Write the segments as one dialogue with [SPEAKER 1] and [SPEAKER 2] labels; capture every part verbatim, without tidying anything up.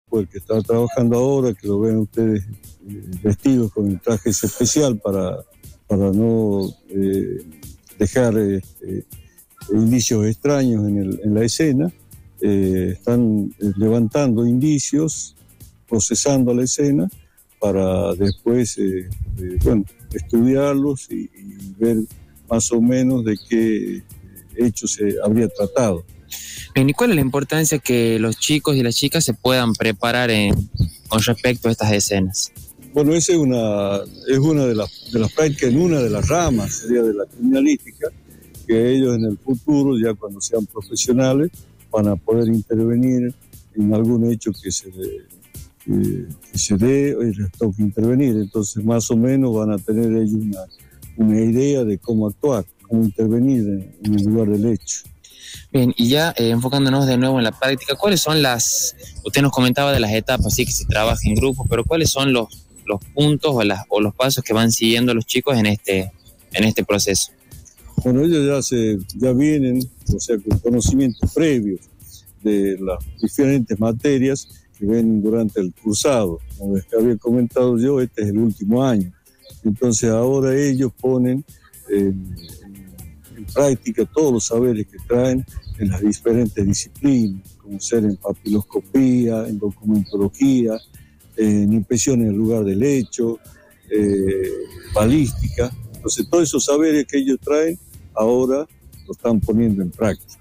[SPEAKER 1] grupo, el que está trabajando ahora, que lo ven ustedes eh, vestidos con el traje especial para, para no eh, dejar eh, eh, indicios extraños en, el, en la escena. Eh, están eh, levantando indicios, procesando la escena para después eh, eh, bueno, estudiarlos y, y ver más o menos de qué hechos se habría tratado.
[SPEAKER 2] ¿Y cuál es la importancia que los chicos y las chicas se puedan preparar en, con respecto a estas escenas?
[SPEAKER 1] Bueno, esa es una, es una de las, de las prácticas, en una de las ramas, sería de la criminalística, que ellos en el futuro, ya cuando sean profesionales, van a poder intervenir en algún hecho que se, que, que se dé y les toque intervenir. Entonces, más o menos van a tener ellos una, una idea de cómo actuar, cómo intervenir en, en el lugar del hecho.
[SPEAKER 2] Bien, y ya eh, enfocándonos de nuevo en la práctica, ¿cuáles son las, usted nos comentaba de las etapas, sí que se trabaja en grupos, pero cuáles son los, los puntos o, las, o los pasos que van siguiendo los chicos en este, en este proceso?
[SPEAKER 1] Bueno, ellos ya, se, ya vienen, o sea, con conocimientos previos de las diferentes materias que ven durante el cursado. Como les había comentado yo, este es el último año. Entonces ahora ellos ponen en, en práctica todos los saberes que traen en las diferentes disciplinas, como ser en papiloscopía, en documentología, en impresión en el lugar del hecho, eh, balística. Entonces todos esos saberes que ellos traen ahora lo están poniendo en práctica.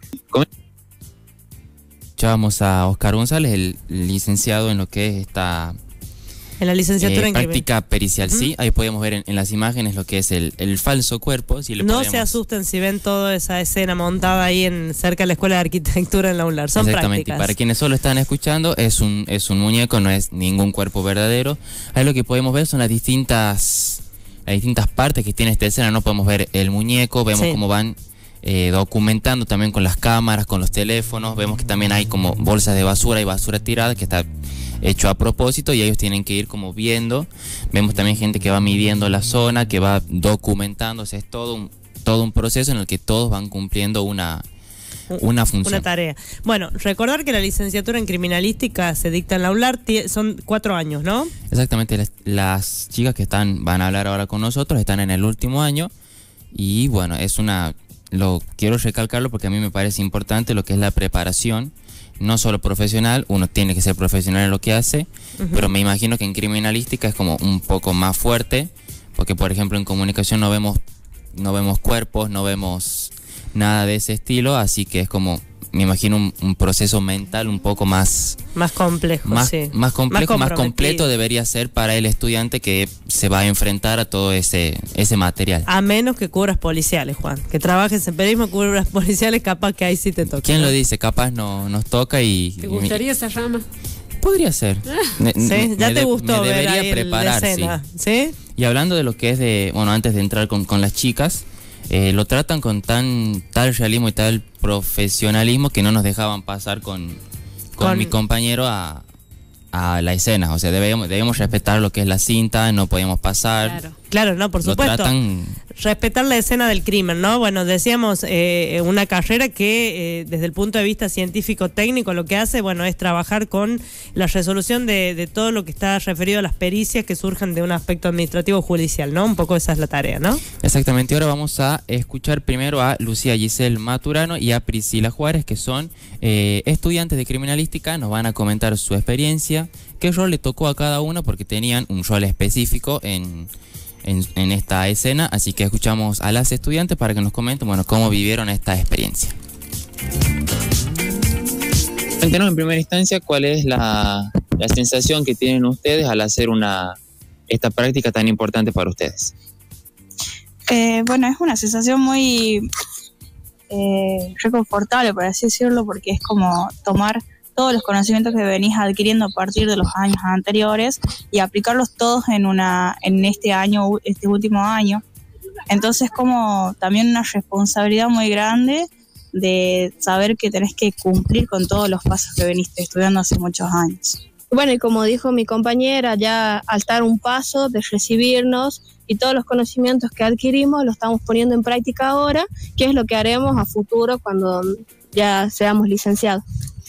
[SPEAKER 3] Escuchábamos a Oscar González, el licenciado en lo que es esta
[SPEAKER 4] en la licenciatura
[SPEAKER 3] eh,
[SPEAKER 4] en
[SPEAKER 3] práctica pericial.
[SPEAKER 4] ¿Mm?
[SPEAKER 3] Sí, ahí podemos ver en, en las imágenes lo que es el, el falso cuerpo. Si le
[SPEAKER 4] no
[SPEAKER 3] podemos...
[SPEAKER 4] se asusten si ven toda esa escena montada ahí en cerca de la Escuela de Arquitectura en la UNLAR. Son
[SPEAKER 3] Exactamente,
[SPEAKER 4] prácticas.
[SPEAKER 3] y para quienes solo están escuchando, es un, es un muñeco, no es ningún cuerpo verdadero. Ahí lo que podemos ver son las distintas, las distintas partes que tiene esta escena. No podemos ver el muñeco, vemos
[SPEAKER 4] sí.
[SPEAKER 3] cómo van eh, documentando también con las cámaras, con los teléfonos. Vemos que también hay como bolsas de basura y basura tirada que está hecho a propósito y ellos tienen que ir como viendo. Vemos también gente que va midiendo la zona, que va documentándose. Es todo un, todo un proceso en el que todos van cumpliendo una, una función.
[SPEAKER 4] Una tarea. Bueno, recordar que la licenciatura en criminalística se dicta en la UNLAR, son cuatro años, ¿no?
[SPEAKER 3] Exactamente, las, las chicas que están van a hablar ahora con nosotros están en el último año y bueno, es una, lo quiero recalcarlo porque a mí me parece importante lo que es la preparación. No solo profesional, uno tiene que ser profesional en lo que hace, uh-huh. pero me imagino que en criminalística es como un poco más fuerte, porque por ejemplo en comunicación no vemos, no vemos cuerpos, no vemos nada de ese estilo, así que es como, me imagino un, un proceso mental un poco más...
[SPEAKER 4] Más complejo,
[SPEAKER 3] más,
[SPEAKER 4] sí.
[SPEAKER 3] Más complejo,
[SPEAKER 4] más,
[SPEAKER 3] más completo debería ser para el estudiante que se va a enfrentar a todo ese, ese material.
[SPEAKER 4] A menos que cubras policiales, Juan. Que trabajes en periodismo, cubras policiales, capaz que ahí sí te toca.
[SPEAKER 3] ¿Quién
[SPEAKER 4] ¿no?
[SPEAKER 3] lo dice? Capaz no, nos toca y...
[SPEAKER 5] ¿Te gustaría
[SPEAKER 3] y,
[SPEAKER 5] esa rama?
[SPEAKER 3] Podría ser. Me,
[SPEAKER 4] ¿Sí?
[SPEAKER 3] me,
[SPEAKER 4] Ya
[SPEAKER 3] me
[SPEAKER 4] te
[SPEAKER 3] de,
[SPEAKER 4] gustó
[SPEAKER 3] me
[SPEAKER 4] ver
[SPEAKER 3] debería
[SPEAKER 4] ahí
[SPEAKER 3] preparar,
[SPEAKER 4] la escena,
[SPEAKER 3] sí.
[SPEAKER 4] ¿sí?
[SPEAKER 3] Y hablando de lo que es de... Bueno, antes de entrar con, con las chicas... Eh, lo tratan con tan tal realismo y tal profesionalismo que no nos dejaban pasar con, con, con... mi compañero a, a la escena. O sea, debemos, debemos respetar lo que es la cinta, no podemos pasar.
[SPEAKER 4] Claro, claro, no, por supuesto.
[SPEAKER 3] Lo tratan...
[SPEAKER 4] Respetar la escena del crimen, ¿no? Bueno, decíamos, eh, una carrera que eh, desde el punto de vista científico-técnico lo que hace, bueno, es trabajar con la resolución de, de todo lo que está referido a las pericias que surjan de un aspecto administrativo judicial, ¿no? Un poco esa es la tarea, ¿no?
[SPEAKER 3] Exactamente, ahora vamos a escuchar primero a Lucía Giselle Maturano y a Priscila Juárez, que son eh, estudiantes de criminalística, nos van a comentar su experiencia, qué rol le tocó a cada uno, porque tenían un rol específico en... En, en esta escena, así que escuchamos a las estudiantes para que nos comenten, bueno, cómo vivieron esta experiencia.
[SPEAKER 2] Cuéntenos en primera instancia cuál es la, la sensación que tienen ustedes al hacer una esta práctica tan importante para ustedes.
[SPEAKER 6] Eh, bueno, es una sensación muy eh, reconfortable, por así decirlo, porque es como tomar todos los conocimientos que venís adquiriendo a partir de los años anteriores y aplicarlos todos en una en este año, este último año. Entonces, como también una responsabilidad muy grande de saber que tenés que cumplir con todos los pasos que veniste estudiando hace muchos años.
[SPEAKER 7] Bueno, y como dijo mi compañera, ya al dar un paso de recibirnos y todos los conocimientos que adquirimos los estamos poniendo en práctica ahora, que es lo que haremos a futuro cuando ya seamos licenciados.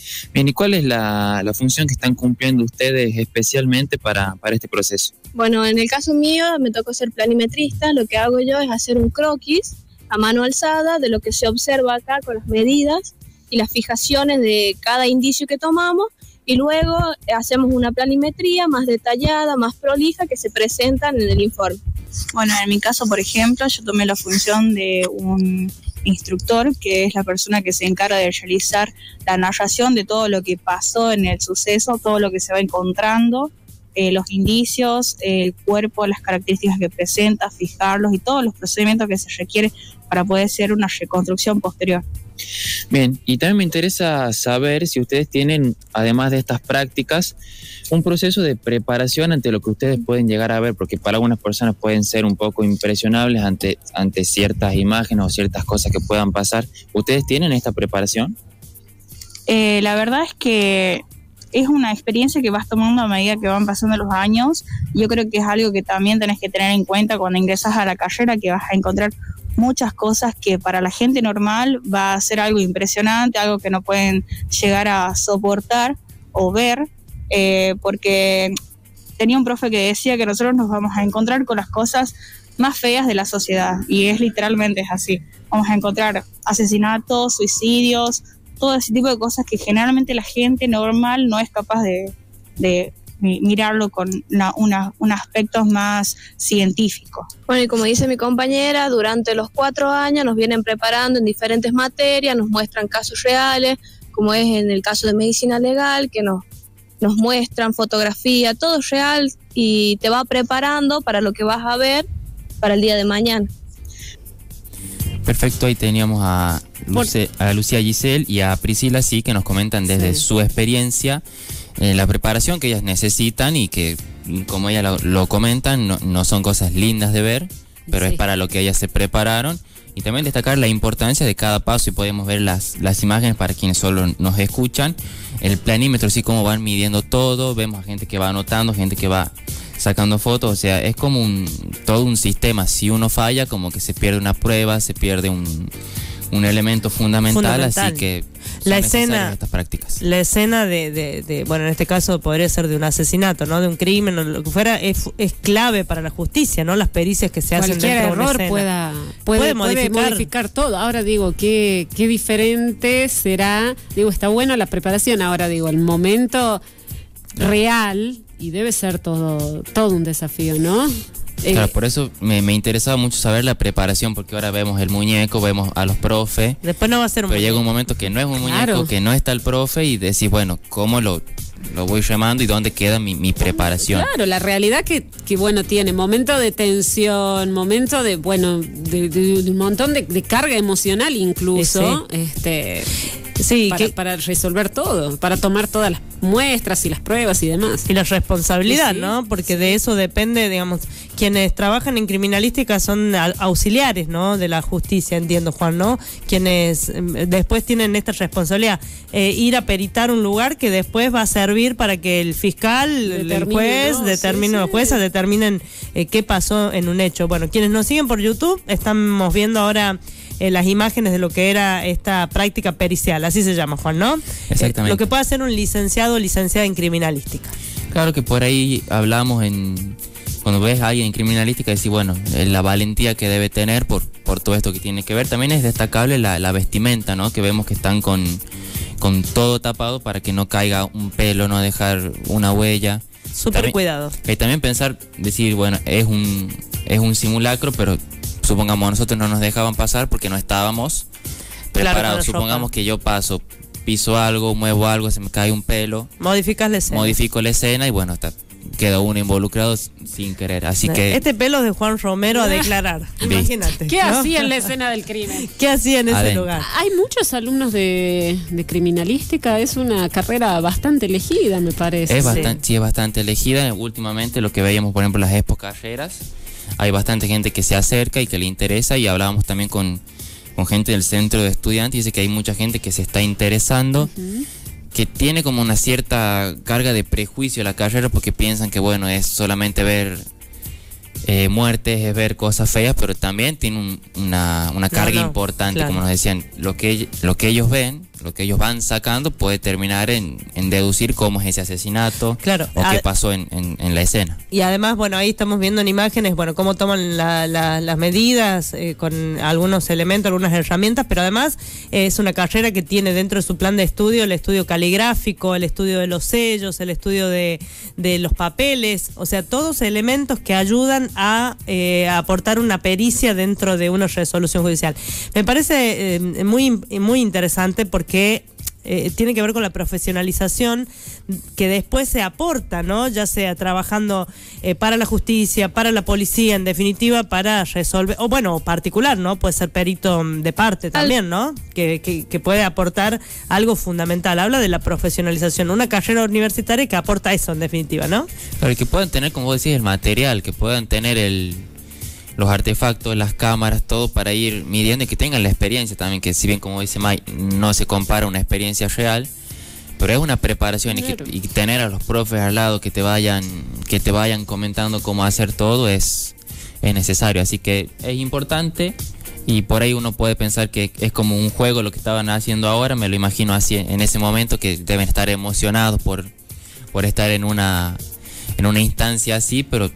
[SPEAKER 2] Bien, ¿y cuál es la, la función que están cumpliendo ustedes especialmente para, para este proceso?
[SPEAKER 7] Bueno, en el caso mío me tocó ser planimetrista. Lo que hago yo es hacer un croquis a mano alzada de lo que se observa acá con las medidas y las fijaciones de cada indicio que tomamos, y luego hacemos una planimetría más detallada, más prolija, que se presentan en el informe.
[SPEAKER 6] Bueno, en mi caso, por ejemplo, yo tomé la función de un instructor, que es la persona que se encarga de realizar la narración de todo lo que pasó en el suceso, todo lo que se va encontrando, eh, los indicios, eh, el cuerpo, las características que presenta, fijarlos y todos los procedimientos que se requieren para poder hacer una reconstrucción posterior.
[SPEAKER 2] Bien, y también me interesa saber si ustedes tienen, además de estas prácticas, un proceso de preparación ante lo que ustedes pueden llegar a ver, porque para algunas personas pueden ser un poco impresionables ante, ante ciertas imágenes o ciertas cosas que puedan pasar. ¿Ustedes tienen esta preparación?
[SPEAKER 6] Eh, la verdad es que es una experiencia que vas tomando a medida que van pasando los años. Yo creo que es algo que también tenés que tener en cuenta cuando ingresas a la carrera, que vas a encontrar muchas cosas que para la gente normal va a ser algo impresionante, algo que no pueden llegar a soportar o ver, eh, porque tenía un profe que decía que nosotros nos vamos a encontrar con las cosas más feas de la sociedad, y es literalmente es así. Vamos a encontrar asesinatos, suicidios, todo ese tipo de cosas que generalmente la gente normal no es capaz de, de mirarlo con una, una, un aspecto más científico.
[SPEAKER 7] Bueno, y como dice mi compañera, durante los cuatro años nos vienen preparando en diferentes materias, nos muestran casos reales, como es en el caso de medicina legal, que nos, nos muestran fotografía, todo es real, y te va preparando para lo que vas a ver para el día de mañana.
[SPEAKER 3] Perfecto, ahí teníamos a, Luce, a Lucía Giselle y a Priscila, sí, que nos comentan desde sí. su experiencia, eh, la preparación que ellas necesitan, y que, como ellas lo, lo comentan, no, no son cosas lindas de ver, pero sí. es para lo que ellas se prepararon. Y también destacar la importancia de cada paso, y podemos ver las, las imágenes para quienes solo nos escuchan. El planímetro, sí, cómo van midiendo todo, vemos a gente que va anotando, gente que va sacando fotos, o sea, es como un todo un sistema. Si uno falla, como que se pierde una prueba, se pierde un, un elemento fundamental, fundamental, así que son
[SPEAKER 4] la escena,
[SPEAKER 3] estas prácticas.
[SPEAKER 4] La escena de, de, de, bueno, en este caso podría ser de un asesinato, ¿no? De un crimen o lo que fuera, es, es clave para la justicia, ¿no? Las pericias que se
[SPEAKER 5] Cualquier
[SPEAKER 4] hacen dentro de una
[SPEAKER 5] error
[SPEAKER 4] escena.
[SPEAKER 5] Pueda, puede, puede, modificar. puede modificar todo. Ahora digo, qué, qué diferente será, digo, está buena la preparación, ahora digo, el momento real, y debe ser todo, todo un desafío, ¿no?
[SPEAKER 3] Claro, por eso me, me interesaba mucho saber la preparación, porque ahora vemos el muñeco, vemos a los profes.
[SPEAKER 4] Después no va a ser un
[SPEAKER 3] Pero
[SPEAKER 4] muñeco.
[SPEAKER 3] llega un momento que no es un muñeco,
[SPEAKER 5] claro.
[SPEAKER 3] que no está el profe, y decís, bueno, ¿cómo lo, lo voy remando y dónde queda mi, mi preparación?
[SPEAKER 5] Claro, la realidad que, que bueno, tiene momento de tensión, momento de, bueno, de, de, de un montón de, de carga emocional incluso, sí. este...
[SPEAKER 4] Sí,
[SPEAKER 5] para,
[SPEAKER 4] que,
[SPEAKER 5] para resolver todo, para tomar todas las muestras y las pruebas y demás.
[SPEAKER 4] Y la responsabilidad,
[SPEAKER 5] sí,
[SPEAKER 4] ¿no? Porque
[SPEAKER 5] sí.
[SPEAKER 4] de eso depende, digamos, quienes trabajan en criminalística son auxiliares, ¿no? De la justicia, entiendo, Juan, ¿no? Quienes después tienen esta responsabilidad, eh, ir a peritar un lugar que después va a servir para que el fiscal, determine, el juez, no, determine, sí, los jueces sí. determinen eh, qué pasó en un hecho. Bueno, quienes nos siguen por YouTube, estamos viendo ahora Eh, las imágenes de lo que era esta práctica pericial, así se llama, Juan, ¿no?
[SPEAKER 3] Exactamente.
[SPEAKER 4] Eh, lo que puede hacer un licenciado o licenciada en criminalística.
[SPEAKER 3] Claro que por ahí hablamos en... Cuando ves a alguien en criminalística, decís, bueno, la valentía que debe tener por, por todo esto que tiene que ver. También es destacable la, la vestimenta, ¿no? Que vemos que están con, con todo tapado para que no caiga un pelo, no dejar una huella.
[SPEAKER 4] Súper cuidado.
[SPEAKER 3] Y también pensar, decir, bueno, es un, es un simulacro, pero supongamos a nosotros no nos dejaban pasar porque no estábamos preparados. Claro, supongamos que yo paso, piso algo, muevo algo, se me cae un pelo.
[SPEAKER 4] Modificas la escena.
[SPEAKER 3] Modifico la escena y bueno, está, queda uno involucrado sin querer. Así no, que...
[SPEAKER 4] Este pelo es de Juan Romero a declarar. Imagínate.
[SPEAKER 5] ¿Qué
[SPEAKER 4] ¿no?
[SPEAKER 5] hacía en la escena del crimen?
[SPEAKER 4] ¿Qué hacía en ese
[SPEAKER 3] Adentro.
[SPEAKER 4] lugar?
[SPEAKER 5] Hay muchos alumnos de, de criminalística, es una carrera bastante elegida, me parece.
[SPEAKER 3] Es bastante, sí. sí, es bastante elegida. Últimamente lo que veíamos, por ejemplo, en las Expo Carreras, hay bastante gente que se acerca y que le interesa, y hablábamos también con, con gente del centro de estudiantes, y dice que hay mucha gente que se está interesando, uh-huh. que tiene como una cierta carga de prejuicio a la carrera, porque piensan que bueno, es solamente ver eh, muertes, es ver cosas feas, pero también tiene un, una, una carga no, no, importante, claro. como nos decían, lo que, lo que ellos ven lo que ellos van sacando puede terminar en, en deducir cómo es ese asesinato,
[SPEAKER 4] claro,
[SPEAKER 3] o qué pasó en, en, en la escena.
[SPEAKER 4] Y además, bueno, ahí estamos viendo en imágenes, bueno, cómo toman la, la, las medidas eh, con algunos elementos, algunas herramientas, pero además eh, es una carrera que tiene dentro de su plan de estudio el estudio caligráfico, el estudio de los sellos, el estudio de, de los papeles, o sea, todos elementos que ayudan a, eh, a aportar una pericia dentro de una resolución judicial. Me parece eh, muy, muy interesante porque eh, tiene que ver con la profesionalización que después se aporta, ¿no? Ya sea trabajando eh, para la justicia, para la policía, en definitiva, para resolver, o bueno, particular, ¿no? Puede ser perito de parte también, ¿no? Que, que, que puede aportar algo fundamental. Habla de la profesionalización, una carrera universitaria que aporta eso, en definitiva, ¿no?
[SPEAKER 3] Pero que puedan tener, como vos decís, el material, que puedan tener el... los artefactos, las cámaras, todo para ir midiendo y que tengan la experiencia también, que si bien como dice Mike, no se compara una experiencia real, pero es una preparación, claro. y, que, y tener a los profes al lado que te vayan, que te vayan comentando cómo hacer todo es, es necesario, así que es importante. Y por ahí uno puede pensar que es como un juego lo que estaban haciendo ahora, me lo imagino así en ese momento, que deben estar emocionados por, por estar en una, en una instancia así, pero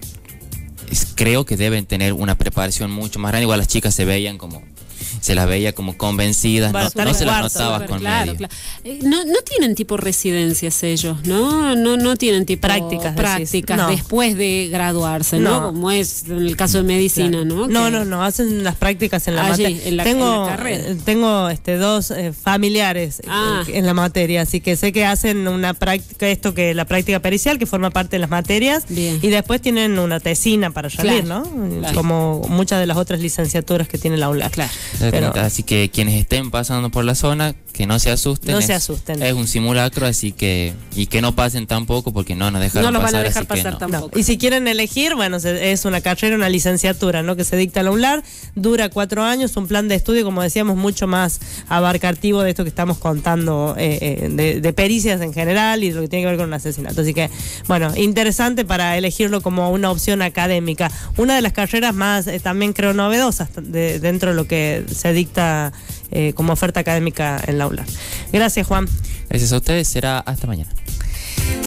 [SPEAKER 3] creo que deben tener una preparación mucho más grande. Igual las chicas se veían como, se las veía como convencidas, bueno, no, no se las notaba con
[SPEAKER 5] claro,
[SPEAKER 3] medio.
[SPEAKER 5] Claro. Eh, no, no tienen tipo residencias ellos, ¿no? No, no tienen tipo
[SPEAKER 4] prácticas,
[SPEAKER 5] prácticas
[SPEAKER 4] no.
[SPEAKER 5] después de graduarse, ¿no?
[SPEAKER 4] No.
[SPEAKER 5] Como es en el caso de medicina,
[SPEAKER 4] claro.
[SPEAKER 5] ¿no?
[SPEAKER 4] No,
[SPEAKER 5] que...
[SPEAKER 4] no, no, hacen las prácticas en la
[SPEAKER 5] Allí,
[SPEAKER 4] materia.
[SPEAKER 5] en la,
[SPEAKER 4] tengo,
[SPEAKER 5] en la carrera.
[SPEAKER 4] eh, tengo este dos eh, familiares
[SPEAKER 5] ah.
[SPEAKER 4] eh, en la materia, así que sé que hacen una práctica, esto que la práctica pericial, que forma parte de las materias,
[SPEAKER 5] bien.
[SPEAKER 4] Y después tienen una tesina para salir,
[SPEAKER 5] claro.
[SPEAKER 4] ¿no?
[SPEAKER 5] Claro.
[SPEAKER 4] Como muchas de las otras licenciaturas que tiene la U N L A.
[SPEAKER 5] Claro.
[SPEAKER 4] Pero,
[SPEAKER 3] así que quienes estén pasando por la zona, que no se asusten.
[SPEAKER 4] No
[SPEAKER 3] es,
[SPEAKER 4] se asusten.
[SPEAKER 3] Es un simulacro, así que, y que no pasen tampoco, porque no nos dejaron
[SPEAKER 5] no
[SPEAKER 3] pasar.
[SPEAKER 5] No van a dejar
[SPEAKER 3] así
[SPEAKER 5] pasar
[SPEAKER 3] no.
[SPEAKER 5] tampoco.
[SPEAKER 4] No. Y si quieren elegir, bueno, es una carrera, una licenciatura, ¿no? Que se dicta en la U N L A R, dura cuatro años, un plan de estudio, como decíamos, mucho más abarcativo de esto que estamos contando, eh, eh, de, de pericias en general y de lo que tiene que ver con un asesinato. Así que, bueno, interesante para elegirlo como una opción académica. Una de las carreras más, eh, también creo, novedosas de, dentro de lo que se dicta eh, como oferta académica en la U N L A R. Gracias, Juan.
[SPEAKER 3] Gracias a ustedes, será hasta mañana.